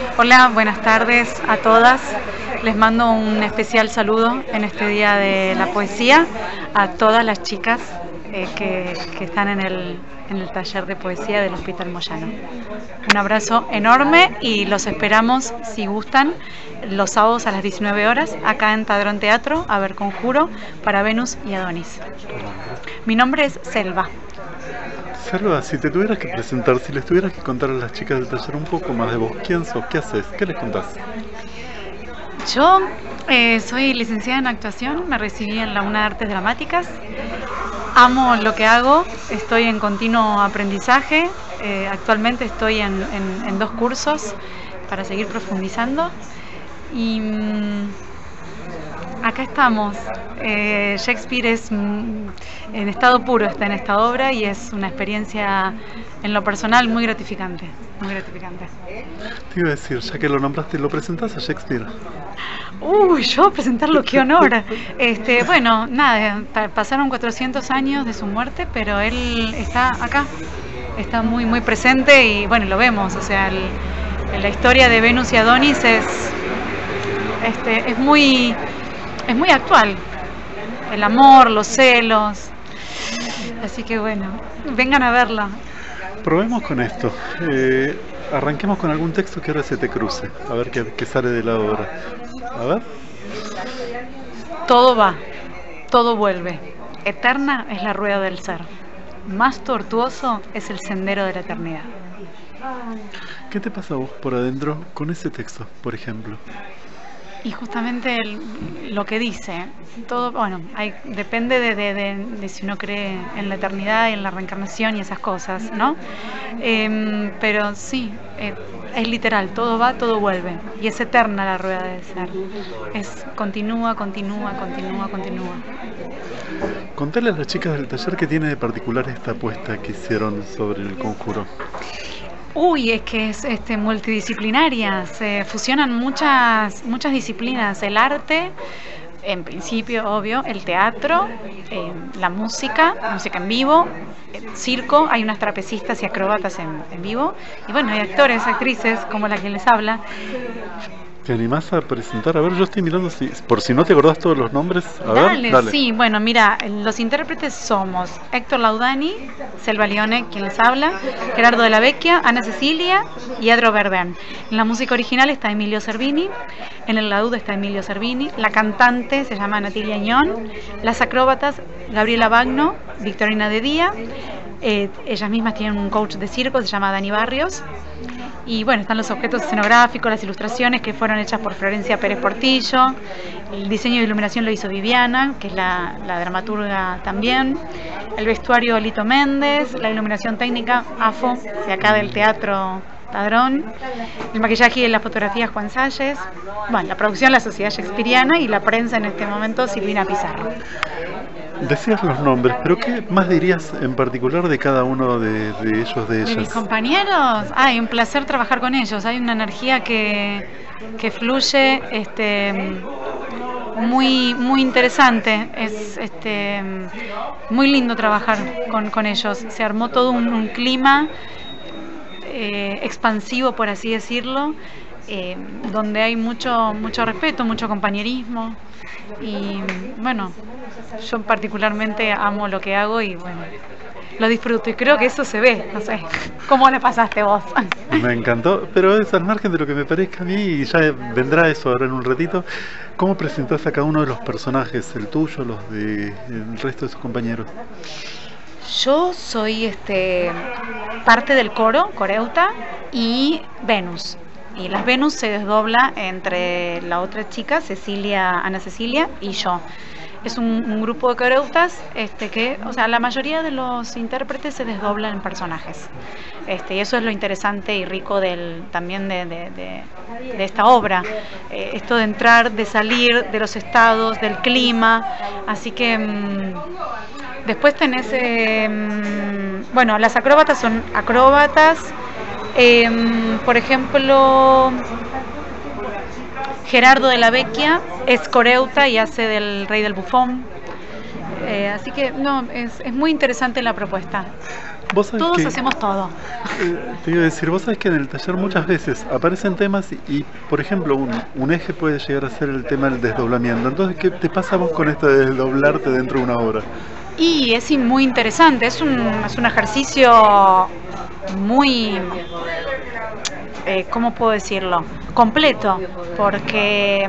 Hola, buenas tardes a todas. Les mando un especial saludo en este día de la poesía a todas las chicas que están en el taller de poesía del Hospital Moyano. Un abrazo enorme y los esperamos, si gustan, los sábados a las 19 horas acá en Tadrón Teatro a ver Conjuro para Venus y Adonis. Mi nombre es Selva. Selva, si te tuvieras que presentar, si les tuvieras que contar a las chicas del taller un poco más de vos, ¿quién sos? ¿Qué haces? ¿Qué les contás? Yo soy licenciada en actuación, me recibí en la UNA de Artes Dramáticas, amo lo que hago, estoy en continuo aprendizaje, actualmente estoy en 2 cursos para seguir profundizando y acá estamos. Shakespeare es en estado puro, está en esta obra y es una experiencia en lo personal muy gratificante, muy gratificante. Te iba a decir, ya que lo nombraste, ¿lo presentás a Shakespeare? Uy, yo presentarlo, qué honor. Bueno, nada, pasaron 400 años de su muerte, pero él está acá, está muy, muy presente y bueno, lo vemos, o sea, la historia de Venus y Adonis es muy actual. El amor, los celos. Así que bueno, vengan a verla. Probemos con esto. Arranquemos con algún texto que ahora se te cruce. A ver qué sale de la obra. A ver. Todo va, todo vuelve. Eterna es la rueda del ser. Más tortuoso es el sendero de la eternidad. ¿Qué te pasa a vos por adentro con ese texto, por ejemplo? Y justamente lo que dice, todo, bueno, depende de si uno cree en la eternidad y en la reencarnación y esas cosas, ¿no? Pero sí, es literal, todo va, todo vuelve. Y es eterna la rueda del ser. Es continúa, continúa, continúa, continúa. Contale a las chicas del taller qué tiene de particular esta apuesta que hicieron sobre el conjuro. Uy, es que es multidisciplinaria, se fusionan muchas disciplinas, el arte, en principio, obvio, el teatro, la música en vivo, el circo, hay unas trapecistas y acróbatas en vivo, y bueno, hay actores, actrices, como la que les habla. ¿Te animás a presentar? A ver, yo estoy mirando por si no te acordás todos los nombres. Dale. Sí, bueno, mira, los intérpretes somos Héctor Laudani, Selva Leone, quien les habla, Gerardo de la Vecchia, Ana Cecilia y Adro Verdán. En la música original está Emilio Cervini, en el laúd está Emilio Cervini, la cantante se llama Natilia Añón, las acróbatas Gabriela Bagno, Victorina de Día, ellas mismas tienen un coach de circo, se llama Dani Barrios. Y bueno, están los objetos escenográficos, las ilustraciones que fueron hechas por Florencia Pérez Portillo, el diseño de iluminación lo hizo Viviana, que es la dramaturga también, el vestuario Lito Méndez, la iluminación técnica AFO, de acá del Teatro Tadrón, el maquillaje y las fotografías Juan Salles, bueno, la producción la Sociedad Shakespeariana y la prensa en este momento Silvina Pizarro. Decías los nombres, pero ¿qué más dirías en particular de cada uno de ellos, de ellas? De mis compañeros, un placer trabajar con ellos, hay una energía que fluye, muy, muy interesante, es muy lindo trabajar con ellos, se armó todo un clima expansivo, por así decirlo, donde hay mucho respeto, mucho compañerismo y bueno, yo particularmente amo lo que hago y bueno, lo disfruto y creo que eso se ve, no sé, ¿cómo la pasaste vos? Me encantó, pero es al margen de lo que me parezca a mí y ya vendrá eso ahora en un ratito. ¿Cómo presentás a cada uno de los personajes, el tuyo, los de el resto de sus compañeros? Yo soy parte del coro, coreuta, y Venus. Y las Venus se desdobla entre la otra chica, Ana Cecilia, y yo. Es un grupo de coreutas que, o sea, la mayoría de los intérpretes se desdoblan en personajes. Y eso es lo interesante y rico también de esta obra. Esto de entrar, de salir, de los estados, del clima. Así que después tenés, bueno, las acróbatas son acróbatas. Por ejemplo, Gerardo de la Vecchia es coreuta y hace del rey del bufón. Así que no, es muy interesante la propuesta. Vos sabés Todos que, hacemos todo. te iba a decir, vos sabés que en el taller muchas veces aparecen temas y por ejemplo, un eje puede llegar a ser el tema del desdoblamiento. Entonces, ¿qué te pasa a vos con esto de desdoblarte dentro de una obra? Y es muy interesante, es un ejercicio muy, ¿cómo puedo decirlo? Completo, porque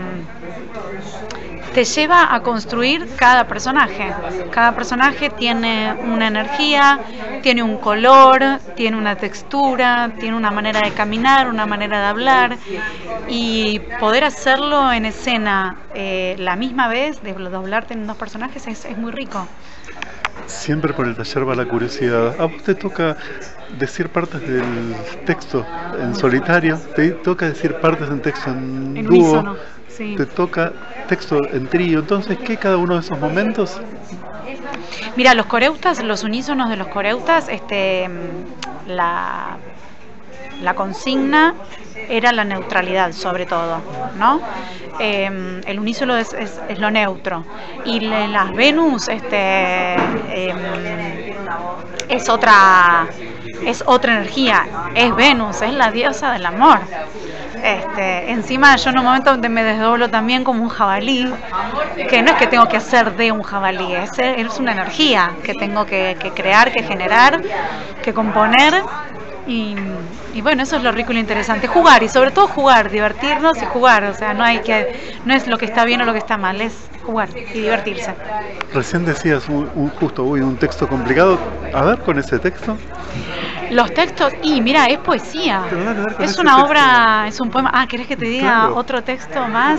te lleva a construir cada personaje. Cada personaje tiene una energía, tiene un color, tiene una textura, tiene una manera de caminar, una manera de hablar, y poder hacerlo en escena la misma vez, de doblarte en dos personajes, es muy rico. Siempre por el taller va la curiosidad. ¿A vos te toca decir partes del texto en solitario? ¿Te toca decir partes en texto en dúo? Unísono, sí. ¿Te toca texto en trío? Entonces, ¿qué cada uno de esos momentos? Mira, los coreutas, los unísonos de los coreutas, la consigna era la neutralidad, sobre todo, ¿no? El unísono es lo neutro, y las Venus es otra energía, es Venus, es la diosa del amor. Encima yo en un momento donde me desdoblo también como un jabalí, que no es que tengo que hacer de un jabalí, es una energía que tengo que crear, que generar, que componer. Y bueno, eso es lo rico y lo interesante, jugar, y sobre todo jugar, divertirnos y jugar, o sea, no es lo que está bien o lo que está mal, es jugar y divertirse. Recién decías un texto complicado. A ver, con ese texto. Los textos, y mira, es poesía, es una obra, es un poema. Ah, ¿querés que te diga Claro. otro texto más?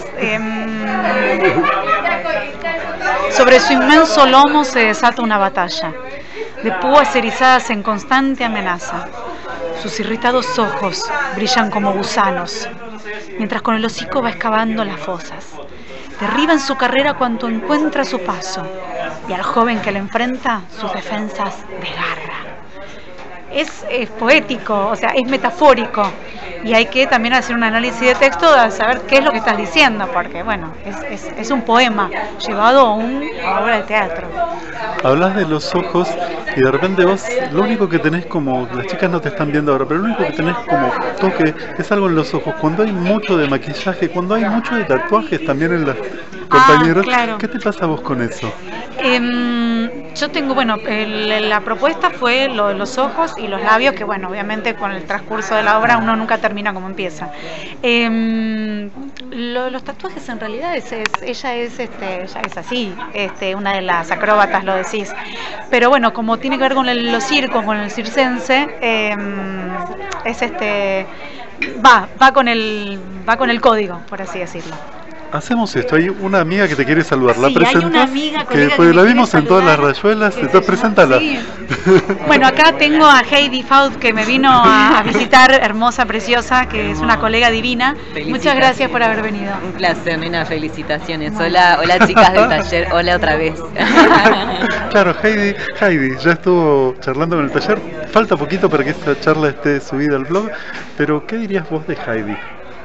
Sobre su inmenso lomo se desata una batalla, de púas erizadas en constante amenaza. Sus irritados ojos brillan como gusanos, mientras con el hocico va excavando las fosas. Derriba en su carrera cuanto encuentra a su paso, y al joven que le enfrenta sus defensas desgarra. Es poético, o sea, es metafórico, y hay que también hacer un análisis de texto a saber qué es lo que estás diciendo, porque bueno, es un poema llevado a una obra de teatro. Hablas de los ojos y de repente vos lo único que tenés como, las chicas no te están viendo ahora, pero lo único que tenés como toque es algo en los ojos. Cuando hay mucho de maquillaje, cuando hay mucho de tatuajes también en las compañeras, claro. ¿Qué te pasa a vos con eso? Yo tengo, bueno, la propuesta fue los ojos y los labios, que bueno, obviamente con el transcurso de la obra uno nunca termina como empieza. Los tatuajes en realidad ella es así, una de las acróbatas, lo decís. Pero bueno, como tiene que ver con los circos, con el circense, va con el código, por así decirlo. Hacemos esto, hay una amiga que te quiere saludar, Sí, ¿la hay presentás? una amiga, colega, pues que la me vimos quiere en todas las saludar, rayuelas, que entonces se llama- preséntala. sí. Bueno, acá tengo a Heidi Faut, que me vino a visitar, hermosa, preciosa, que es una colega divina. Muchas gracias por haber venido. Un placer, nena, felicitaciones. Hola, hola chicas del taller, hola otra vez. Claro, Heidi ya estuvo charlando en el taller, falta poquito para que esta charla esté subida al blog, pero ¿qué dirías vos de Heidi?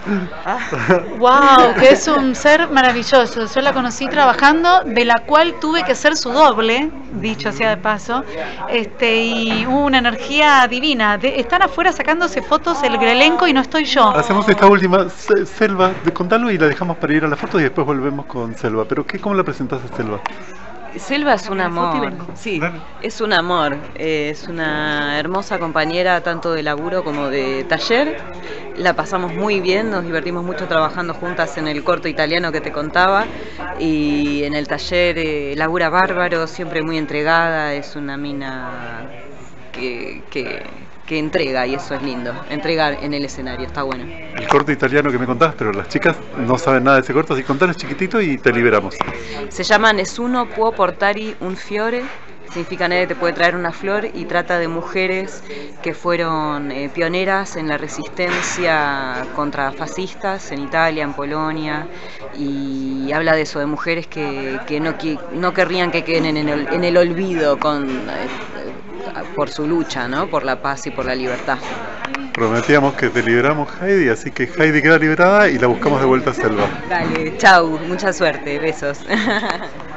Wow, que es un ser maravilloso. Yo la conocí trabajando, de la cual tuve que ser su doble, dicho sea de paso, y hubo una energía divina. Están afuera sacándose fotos el elenco y no estoy yo. Hacemos esta última, Selva, contalo y la dejamos para ir a la foto y después volvemos con Selva. Pero ¿cómo la presentás a Selva? Selva es un amor, vengo. sí, es un amor, es una hermosa compañera tanto de laburo como de taller. La pasamos muy bien, nos divertimos mucho trabajando juntas en el corto italiano que te contaba, y en el taller labura bárbaro, siempre muy entregada, es una mina que entrega, y eso es lindo, entregar en el escenario, está bueno. El corto italiano que me contabas, pero las chicas no saben nada de ese corto, así que contales chiquitito y te liberamos. Se llama Nessuno può portare un fiore, significa nadie te puede traer una flor, y trata de mujeres que fueron pioneras en la resistencia contra fascistas en Italia, en Polonia, y habla de eso, de mujeres que no querrían que queden en el olvido por su lucha, ¿no? Por la paz y por la libertad. Prometíamos que te liberamos, Heidi, así que Heidi queda liberada y la buscamos de vuelta a Selva. Dale, chau, mucha suerte, besos.